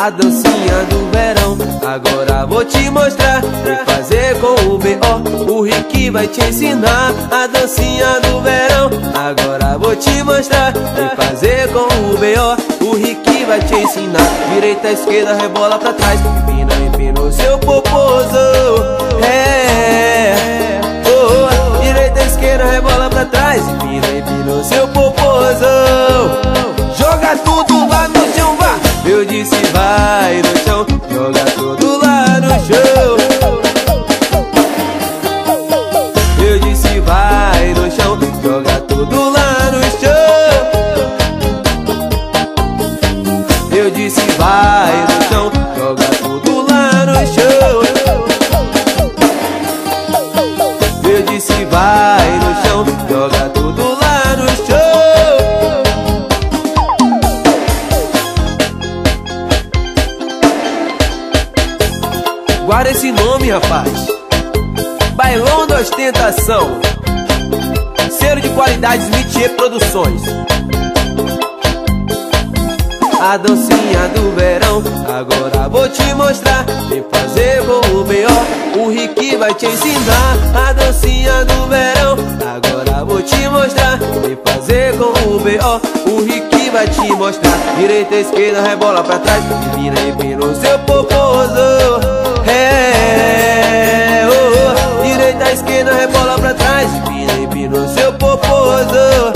a dancinha do verão. Agora vou te mostrar e fazer com o B.O. O Rick vai te ensinar a dancinha do verão. Agora vou te mostrar e fazer com o B.O. O Rick vai te ensinar. Direita, esquerda, rebola pra trás. Empina, empina o seu popozão. Oh, direita, esquerda, rebola pra trás. Empina, empina o seu popozão. Joga tudo lá no chão, vá. Eu disse vai no chão. Joga tudo lá no chão. Eu disse vai no chão. Joga tudo lá no chão. Eu disse vai no chão. Joga tudo lá no chão. Eu disse vai no chão. Joga tudo lá no chão. Guarda esse nome, rapaz. Bailão da Ostentação. Selo de qualidade Smith Produções. A dancinha do verão, agora vou te mostrar e fazer com o B.O. O Rick vai te ensinar a dancinha do verão. Agora vou te mostrar e fazer com o B.O. O Rick vai te mostrar. Direita, esquerda, rebola pra trás. Empina, empina o seu popozão. Direita, esquerda, rebola pra trás. Empina, empina o seu popozão.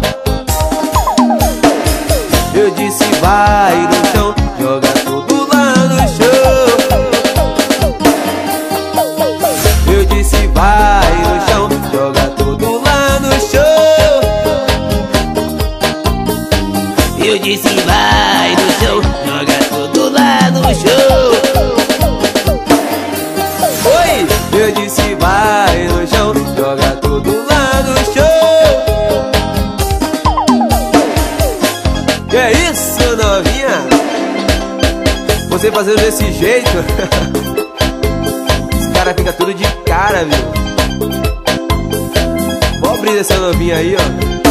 Eu disse vai no chão, joga tudo lá no chão. Eu disse vai no chão, joga tudo lá no chão. Eu disse vai no chão, joga tudo lá no chão. Oi! Eu disse vai no chão, joga tudo lá no chão. Que é isso, novinha? Você fazendo desse jeito os caras ficam tudo de cara, viu? Mó brisa essa novinha aí, ó.